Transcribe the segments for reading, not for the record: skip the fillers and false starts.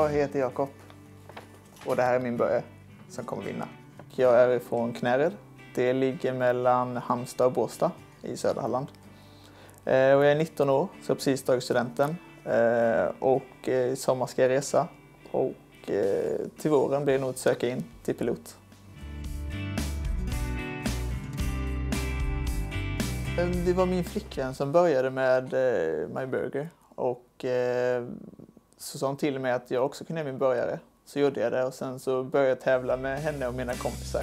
Jag heter Jakob och det här är min burgare som kommer vinna. Jag är från Knäred. Det ligger mellan Halmstad och Båstad i södra Halland. Och jag är 19 år, så jag har precis tagit studenten. Och i sommar ska jag resa och till våren blir det nog att söka in till pilot. Det var min flickvän som började med My Burger och så sa hon till mig att jag också kunde göra min burgare. Så gjorde jag det och sen så började jag tävla med henne och mina kompisar.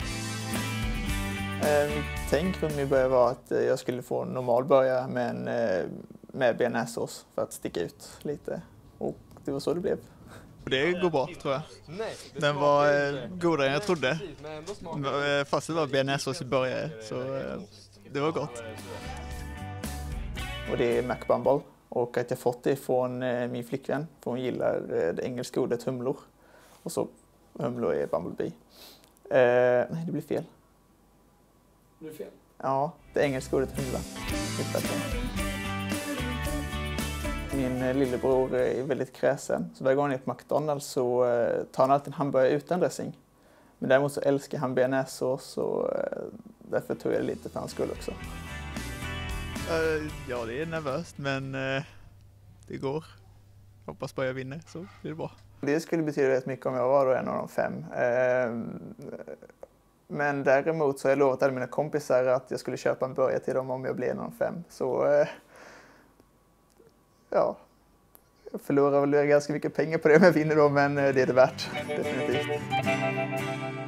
Mitt tänk runt min burgare var att jag skulle få en normal burgare med bearnaisesås för att sticka ut lite. Och det var så det blev. Det går bra, tror jag. Den var godare än jag trodde. Fast det var bearnaisesås i burgare, så det var gott. Och det är Mac Bumble. Och att jag fått det från min flickvän. För hon gillar det engelska ordet humlor. Och så humlor är Bumblebee. Nej, det blir fel. Det blir fel? Ja, det engelska ordet humla. Min lillebror är väldigt kräsen. Så varje gång han är på McDonald's så tar han alltid en hamburgare utan dressing. Men däremot så älskar han bearnaisesås och därför tog jag det lite för hans skull också. Ja, det är nervöst, men det går. Jag hoppas bara jag vinner, så blir det bra. Det skulle betyda rätt mycket om jag var då en av de 5. Men däremot så har jag lovat alla mina kompisar att jag skulle köpa en burgare till dem om jag blir en av de 5. Så ja, jag förlorar väl ganska mycket pengar på det om jag vinner då, men det är det värt, definitivt.